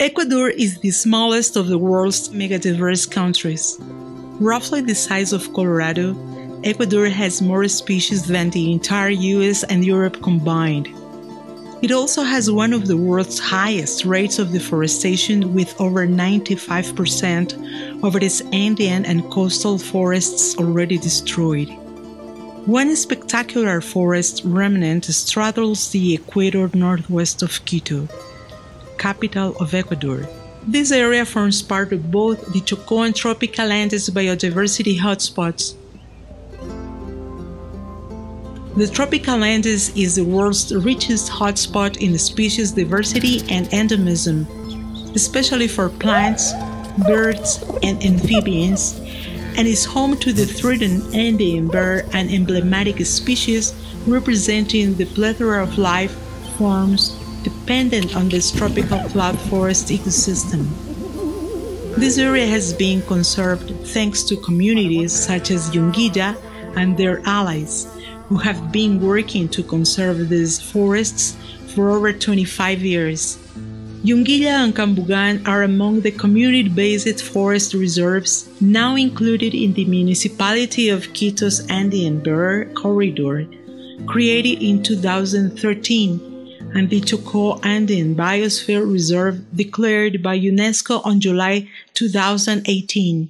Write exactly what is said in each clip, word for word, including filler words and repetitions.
Ecuador is the smallest of the world's megadiverse countries. Roughly the size of Colorado, Ecuador has more species than the entire U S and Europe combined. It also has one of the world's highest rates of deforestation, with over ninety-five percent of its Andean and coastal forests already destroyed. One spectacular forest remnant straddles the equator northwest of Quito, capital of Ecuador. This area forms part of both the Chocó and tropical Andes biodiversity hotspots. The tropical Andes is the world's richest hotspot in species diversity and endemism, especially for plants, birds, and amphibians, and is home to the threatened Andean bear, an emblematic species representing the plethora of life forms dependent on this tropical cloud forest ecosystem. This area has been conserved thanks to communities such as Yunguilla and their allies, who have been working to conserve these forests for over twenty-five years. Yunguilla and Cambugan are among the community-based forest reserves now included in the municipality of Quito's Andean Bear Corridor, created in two thousand thirteen, and the Chocó Andean Biosphere Reserve declared by UNESCO on July two thousand eighteen.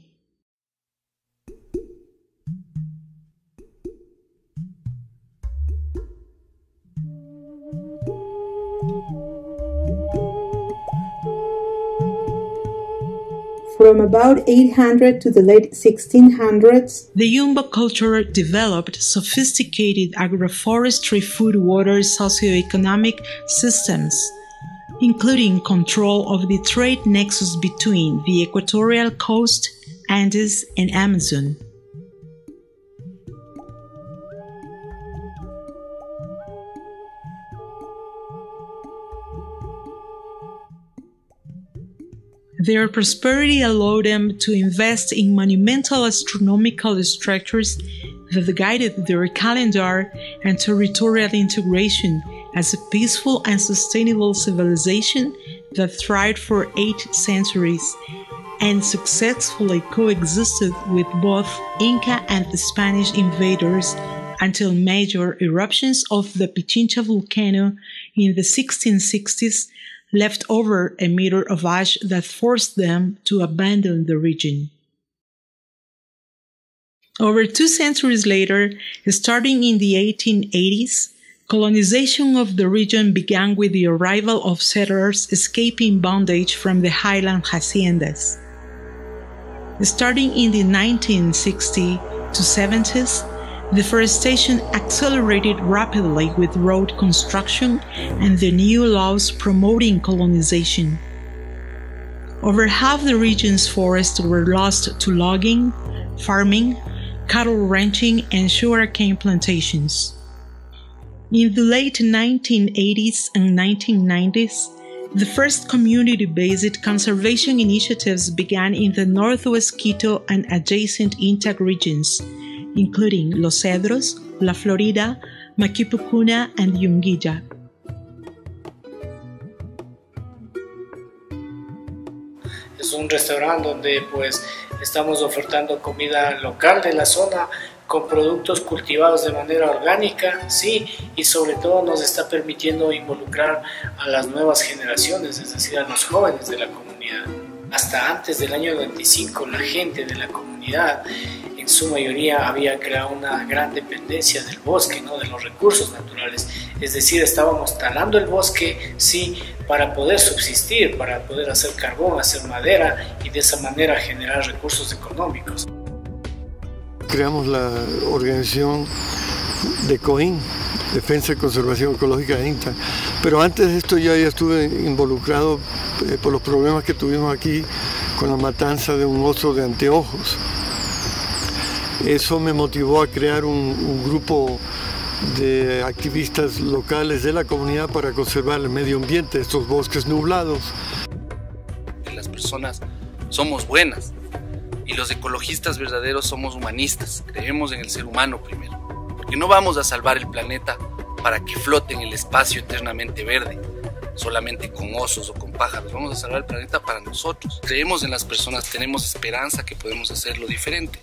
From about eight hundred to the late sixteen hundreds, the Yumba culture developed sophisticated agroforestry food-water socioeconomic systems, including control of the trade nexus between the equatorial coast, Andes, and Amazon. Their prosperity allowed them to invest in monumental astronomical structures that guided their calendar and territorial integration as a peaceful and sustainable civilization that thrived for eight centuries and successfully coexisted with both Inca and Spanish invaders until major eruptions of the Pichincha volcano in the sixteen sixties left over a meter of ash that forced them to abandon the region. Over two centuries later, starting in the eighteen eighties, colonization of the region began with the arrival of settlers escaping bondage from the highland haciendas. Starting in the nineteen sixties to seventies, deforestation accelerated rapidly with road construction and the new laws promoting colonization. Over half the region's forests were lost to logging, farming, cattle ranching, and sugarcane plantations. In the late nineteen eighties and nineteen nineties, the first community-based conservation initiatives began in the northwest Quito and adjacent Intac regions, including Los Cedros, La Florida, Maquipucuna, and Yunguilla. Es un restaurante donde pues estamos ofertando comida local de la zona con productos cultivados de manera orgánica, sí, y sobre todo nos está permitiendo involucrar a las nuevas generaciones, es decir, a los jóvenes de la comunidad. Hasta antes del año noventa y cinco, la gente de la comunidad en su mayoría había creado una gran dependencia del bosque, ¿no? De los recursos naturales, es decir, estábamos talando el bosque, sí, para poder subsistir, para poder hacer carbón, hacer madera y de esa manera generar recursos económicos. Creamos la organización de COIN, Defensa y Conservación Ecológica de INTA, pero antes de esto ya, ya estuve involucrado eh, por los problemas que tuvimos aquí con la matanza de un oso de anteojos. Eso me motivó a crear un, un grupo de activistas locales de la comunidad para conservar el medio ambiente, estos bosques nublados. Las personas somos buenas y los ecologistas verdaderos somos humanistas, creemos en el ser humano primero, porque no vamos a salvar el planeta para que flote en el espacio eternamente verde. solamente con osos o con pájaros, vamos a salvar el planeta para nosotros. Creemos en las personas, tenemos esperanza que podemos hacerlo diferente.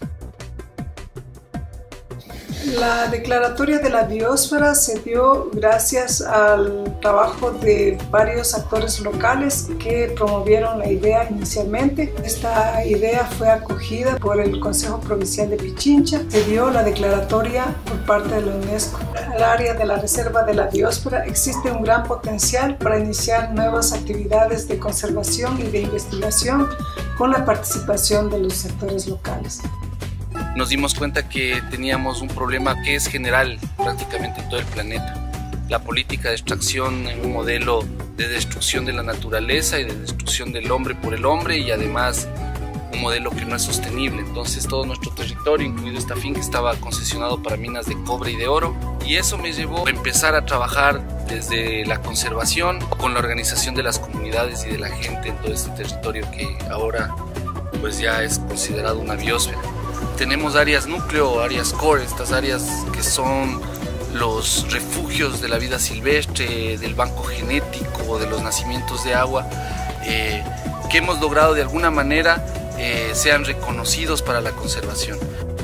La declaratoria de la biosfera se dio gracias al trabajo de varios actores locales que promovieron la idea inicialmente. Esta idea fue acogida por el Consejo Provincial de Pichincha. Se dio la declaratoria por parte de la UNESCO. En el área de la Reserva de la Biosfera existe un gran potencial para iniciar nuevas actividades de conservación y de investigación con la participación de los sectores locales. Nos dimos cuenta que teníamos un problema que es general prácticamente en todo el planeta. La política de extracción en un modelo de destrucción de la naturaleza y de destrucción del hombre por el hombre, y además un modelo que no es sostenible. Entonces todo nuestro territorio, incluido esta finca, estaba concesionado para minas de cobre y de oro, y eso me llevó a empezar a trabajar desde la conservación con la organización de las comunidades y de la gente en todo este territorio que ahora pues ya es considerado una biosfera. Tenemos áreas núcleo, áreas core, estas áreas que son los refugios de la vida silvestre, del banco genético, de los nacimientos de agua, eh, que hemos logrado de alguna manera eh, sean reconocidos para la conservación.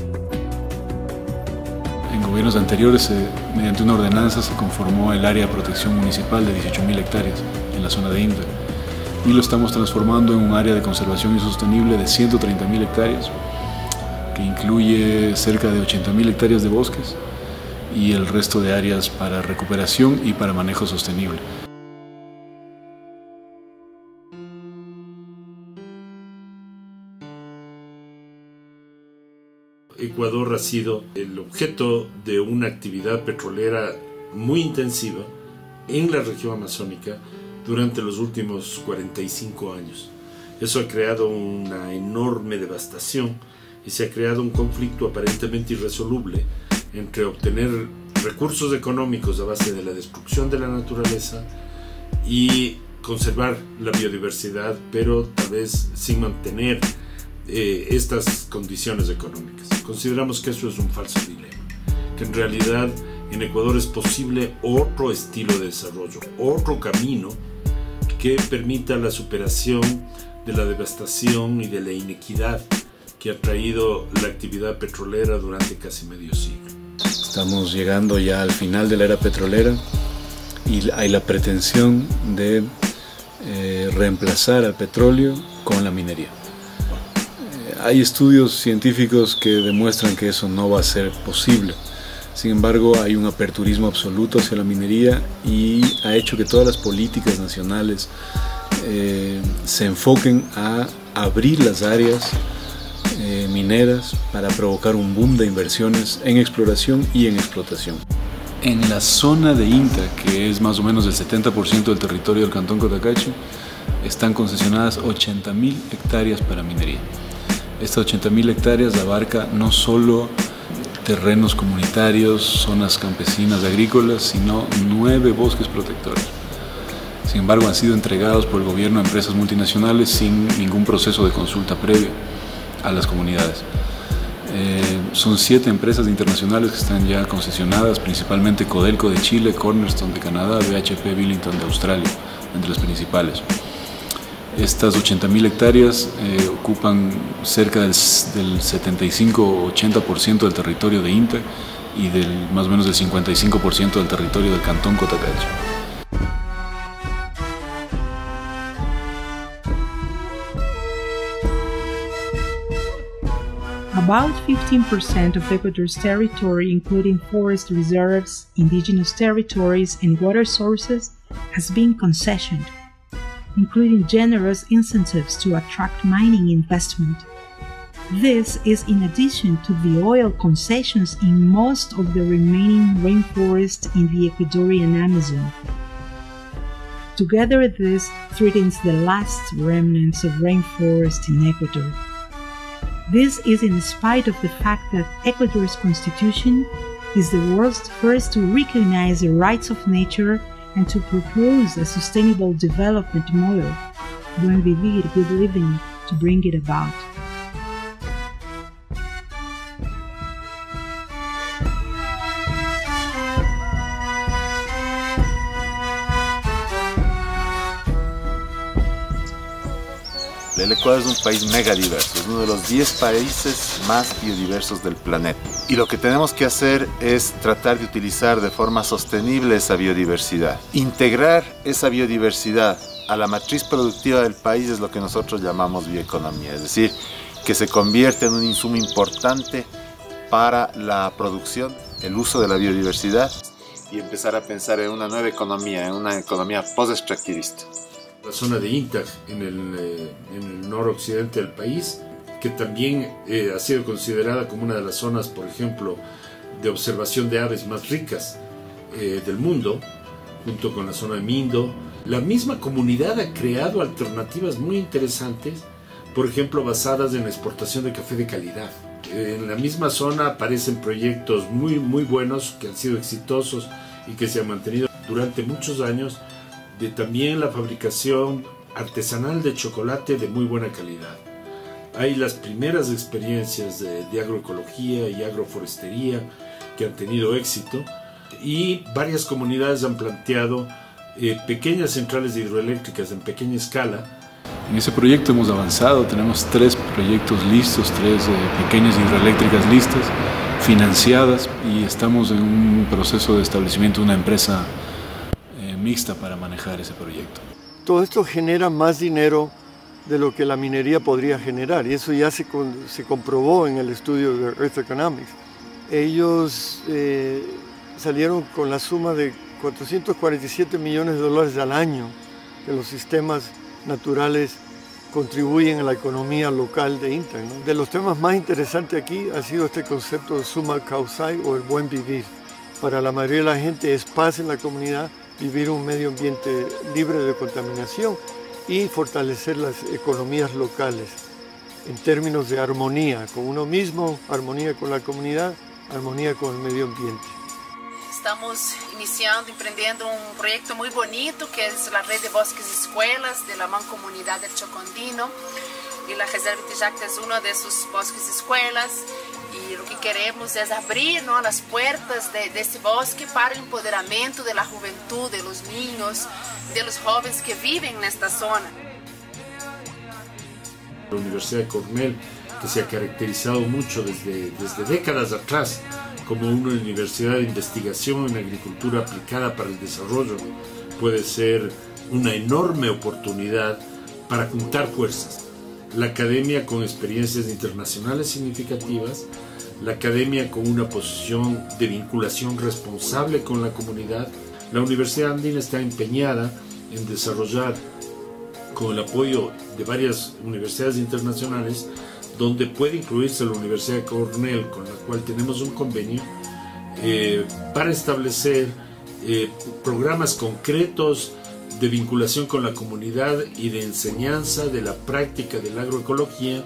En gobiernos anteriores, eh, mediante una ordenanza, se conformó el área de protección municipal de dieciocho mil hectáreas en la zona de Inta, y lo estamos transformando en un área de conservación y sostenible de ciento treinta mil hectáreas, que incluye cerca de ochenta mil hectáreas de bosques y el resto de áreas para recuperación y para manejo sostenible. Ecuador ha sido el objeto de una actividad petrolera muy intensiva en la región amazónica durante los últimos cuarenta y cinco años. Eso ha creado una enorme devastación y se ha creado un conflicto aparentemente irresoluble entre obtener recursos económicos a base de la destrucción de la naturaleza y conservar la biodiversidad, pero tal vez sin mantener eh, estas condiciones económicas. Consideramos que eso es un falso dilema, que en realidad en Ecuador es posible otro estilo de desarrollo, otro camino que permita la superación de la devastación y de la inequidad que ha traído la actividad petrolera durante casi medio siglo. Estamos llegando ya al final de la era petrolera y hay la pretensión de eh, reemplazar al petróleo con la minería. Eh, hay estudios científicos que demuestran que eso no va a ser posible. Sin embargo, hay un aperturismo absoluto hacia la minería y ha hecho que todas las políticas nacionales eh, se enfoquen a abrir las áreas Eh, mineras para provocar un boom de inversiones en exploración y en explotación. En la zona de Inta, que es más o menos el setenta por ciento del territorio del cantón Cotacachi, están concesionadas ochenta mil hectáreas para minería. Estas ochenta mil hectáreas abarca no solo terrenos comunitarios, zonas campesinas agrícolas, sino nueve bosques protectores. Sin embargo, han sido entregados por el gobierno a empresas multinacionales sin ningún proceso de consulta previa a las comunidades. Eh, son siete empresas internacionales que están ya concesionadas, principalmente Codelco de Chile, Cornerstone de Canadá, B H P Billington de Australia, entre las principales. Estas ochenta mil hectáreas eh, ocupan cerca del, del setenta y cinco a ochenta por ciento del territorio de Inta y del más o menos del cincuenta y cinco por ciento del territorio del cantón Cotacachi. About fifteen percent of Ecuador's territory, including forest reserves, indigenous territories, and water sources, has been concessioned, including generous incentives to attract mining investment. This is in addition to the oil concessions in most of the remaining rainforest in the Ecuadorian Amazon. Together, this threatens the last remnants of rainforest in Ecuador. This is in spite of the fact that Ecuador's constitution is the world's first to recognize the rights of nature and to propose a sustainable development model, Buen Vivir, Good Living, to bring it about. simple. El Ecuador es un país megadiverso, es uno de los diez países más biodiversos del planeta. Y lo que tenemos que hacer es tratar de utilizar de forma sostenible esa biodiversidad. Integrar esa biodiversidad a la matriz productiva del país es lo que nosotros llamamos bioeconomía, es decir, que se convierte en un insumo importante para la producción, el uso de la biodiversidad y empezar a pensar en una nueva economía, en una economía post-extractivista. La zona de Inta, en el, eh, en el noroccidente del país, que también eh, ha sido considerada como una de las zonas, por ejemplo, de observación de aves más ricas eh, del mundo, junto con la zona de Mindo. La misma comunidad ha creado alternativas muy interesantes, por ejemplo, basadas en la exportación de café de calidad. En la misma zona aparecen proyectos muy, muy buenos que han sido exitosos y que se han mantenido durante muchos años, de también la fabricación artesanal de chocolate de muy buena calidad. Hay las primeras experiencias de, de agroecología y agroforestería que han tenido éxito y varias comunidades han planteado eh, pequeñas centrales hidroeléctricas en pequeña escala. En ese proyecto hemos avanzado, tenemos tres proyectos listos, tres eh, pequeñas hidroeléctricas listas, financiadas, y estamos en un proceso de establecimiento de una empresa eh, mixta para manejar ese proyecto. Todo esto genera más dinero de lo que la minería podría generar, y eso ya se, con, se comprobó en el estudio de Earth Economics. Ellos eh, salieron con la suma de cuatrocientos cuarenta y siete millones de dólares al año que los sistemas naturales contribuyen a la economía local de Inta, ¿no? De los temas más interesantes aquí ha sido este concepto de summa causai, o el buen vivir. Para la mayoría de la gente es paz en la comunidad, vivir un medio ambiente libre de contaminación y fortalecer las economías locales en términos de armonía con uno mismo, armonía con la comunidad, armonía con el medio ambiente. Estamos iniciando, emprendendo un proyecto muy bonito que es la red de bosques y escuelas de la mancomunidad del Chocondino, y la Reserva Tijac es uno de esos bosques y escuelas, y lo que queremos es abrir, ¿no?, las puertas de, de este bosque para el empoderamiento de la juventud, de los niños, de los jóvenes que viven en esta zona. La Universidad de Cornell, que se ha caracterizado mucho desde, desde décadas atrás como una universidad de investigación en agricultura aplicada para el desarrollo, puede ser una enorme oportunidad para juntar fuerzas. La academia con experiencias internacionales significativas, la academia con una posición de vinculación responsable con la comunidad. La Universidad Andina está empeñada en desarrollar, con el apoyo de varias universidades internacionales, donde puede incluirse la Universidad de Cornell, con la cual tenemos un convenio, eh, para establecer eh, programas concretos de vinculación con la comunidad y de enseñanza de la práctica de la agroecología.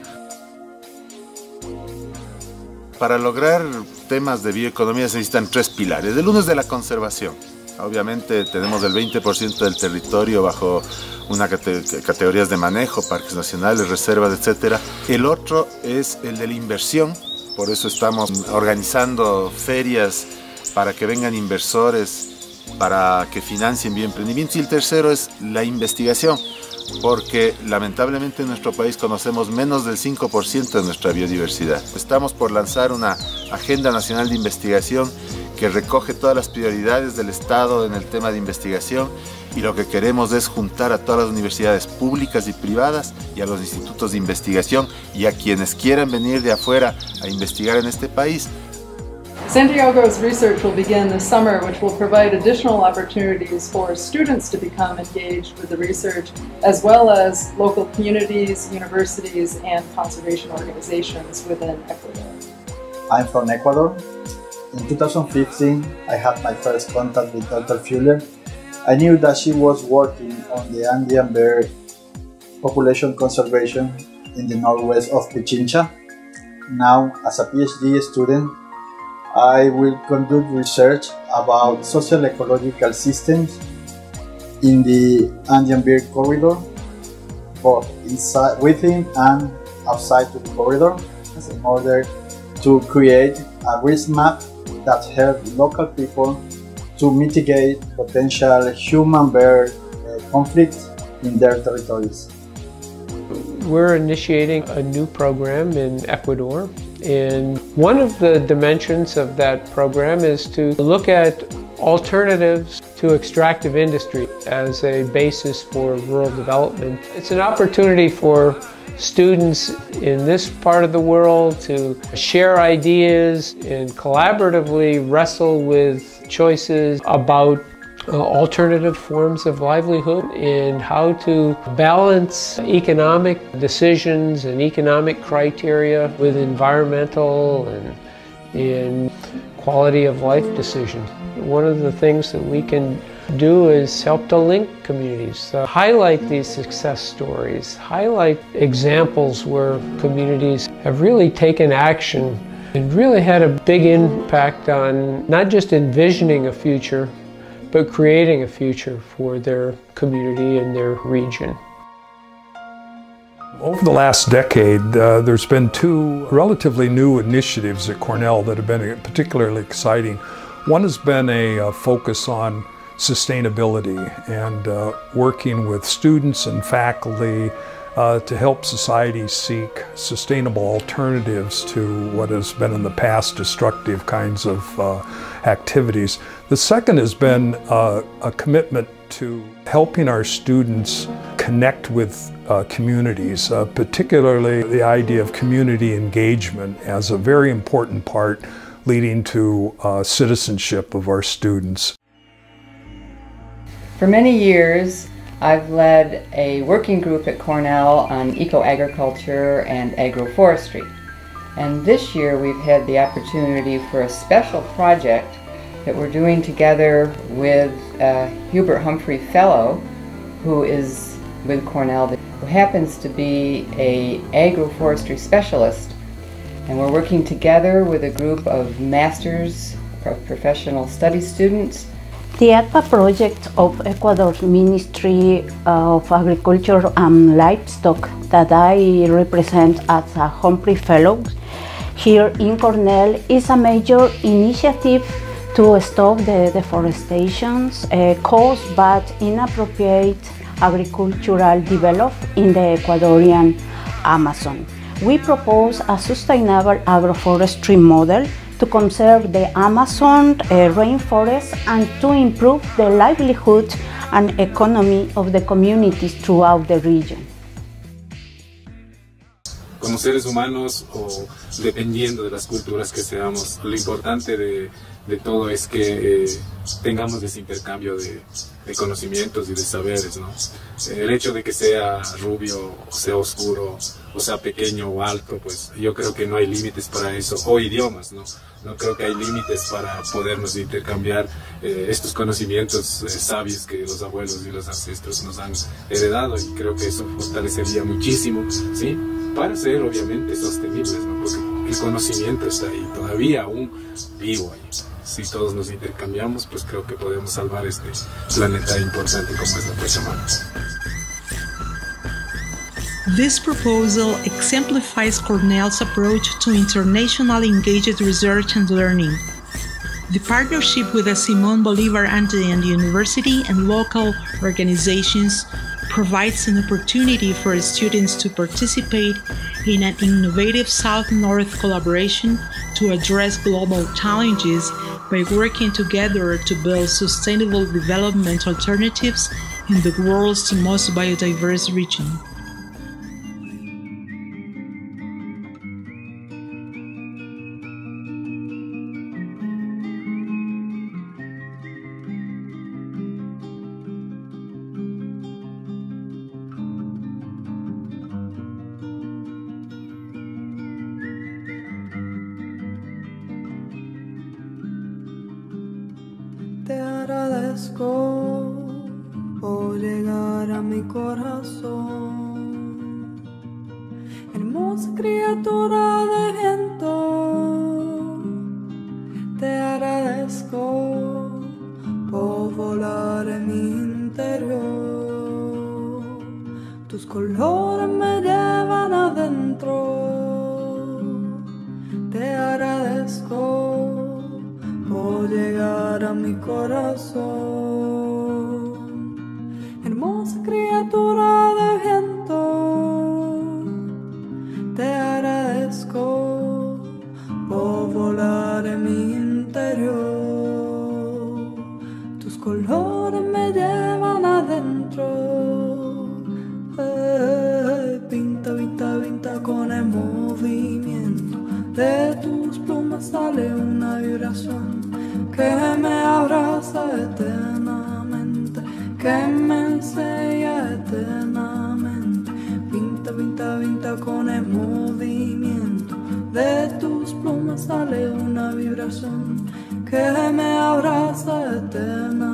Para lograr temas de bioeconomía se necesitan tres pilares. El uno es de la conservación. Obviamente tenemos el veinte por ciento del territorio bajo una cate categorías de manejo, parques nacionales, reservas, etcétera. El otro es el de la inversión, por eso estamos organizando ferias para que vengan inversores, para que financien bioemprendimientos. Y el tercero es la investigación, porque lamentablemente en nuestro país conocemos menos del cinco por ciento de nuestra biodiversidad. Estamos por lanzar una Agenda Nacional de Investigación que recoge todas las prioridades del Estado en el tema de investigación, y lo que queremos es juntar a todas las universidades públicas y privadas y a los institutos de investigación y a quienes quieran venir de afuera a investigar en este país. Santiago's research will begin this summer, which will provide additional opportunities for students to become engaged with the research, as well as local communities, universities, and conservation organizations within Ecuador. I'm from Ecuador. In two thousand fifteen, I had my first contact with Doctor Fuller. I knew that she was working on the Andean bear population conservation in the northwest of Pichincha. Now, as a PhD student, I will conduct research about social ecological systems in the Andean bear corridor, both inside, within and outside of the corridor, in order to create a risk map that help local people to mitigate potential human-bear uh, conflict in their territories. we're initiating a new program in Ecuador, and one of the dimensions of that program is to look at alternatives to extractive industry as a basis for rural development. It's an opportunity for students in this part of the world to share ideas and collaboratively wrestle with choices about uh, alternative forms of livelihood and how to balance economic decisions and economic criteria with environmental and, and quality of life decisions. One of the things that we can do is help to link communities, uh, highlight these success stories, highlight examples where communities have really taken action and really had a big impact on not just envisioning a future, but creating a future for their community and their region. Over the last decade, uh, there's been two relatively new initiatives at Cornell that have been particularly exciting. One has been a, a focus on sustainability and uh, working with students and faculty uh, to help society seek sustainable alternatives to what has been in the past destructive kinds of uh, activities. The second has been uh, a commitment to helping our students connect with uh, communities, uh, particularly the idea of community engagement as a very important part leading to uh, citizenship of our students. For many years, I've led a working group at Cornell on eco-agriculture and agroforestry. And this year we've had the opportunity for a special project that we're doing together with a Hubert Humphrey Fellow, who is with Cornell, who happens to be an agroforestry specialist. And we're working together with a group of master's professional studies students. The A D P A project of Ecuador's Ministry of Agriculture and Livestock that I represent as a Humphrey Fellow here in Cornell is a major initiative to stop the deforestation uh, caused by inappropriate agricultural development in the Ecuadorian Amazon. We propose a sustainable agroforestry model to conserve the Amazon uh, rainforest and to improve the livelihood and economy of the communities throughout the region. Como seres humanos o dependiendo de las culturas que seamos, lo importante de, de todo es que eh, tengamos ese intercambio de, de conocimientos y de saberes, ¿no? El hecho de que sea rubio, o sea oscuro, o sea pequeño o alto, pues yo creo que no hay límites para eso, o idiomas, ¿no? No creo que hay límites para podernos intercambiar eh, estos conocimientos eh, sabios que los abuelos y los ancestros nos han heredado, y creo que eso fortalecería muchísimo, ¿sí? Para ser obviamente sostenibles, ¿no? Porque el conocimiento está ahí, todavía aún vivo ahí. Si todos nos intercambiamos, pues creo que podemos salvar este planeta importante como es la Tierra humana. This proposal exemplifies Cornell's approach to internationally engaged research and learning. The partnership with the Simón Bolívar Antioquia University and local organizations provides an opportunity for students to participate in an innovative South-North collaboration to address global challenges by working together to build sustainable development alternatives in the world's most biodiverse region. Te agradezco por llegar a mi corazón, hermosa criatura de viento. Te agradezco por volar en mi interior. Tus colores me llevan adentro. Te agradezco por llegar a mi corazón, hermosa criatura de viento. adentro. Eh, pinta, pinta, pinta con el movimiento de tus plumas sale una vibración que me abraza eternamente, que me enseña eternamente. Pinta, pinta, pinta con el movimiento de tus plumas sale una vibración que me abraza eternamente.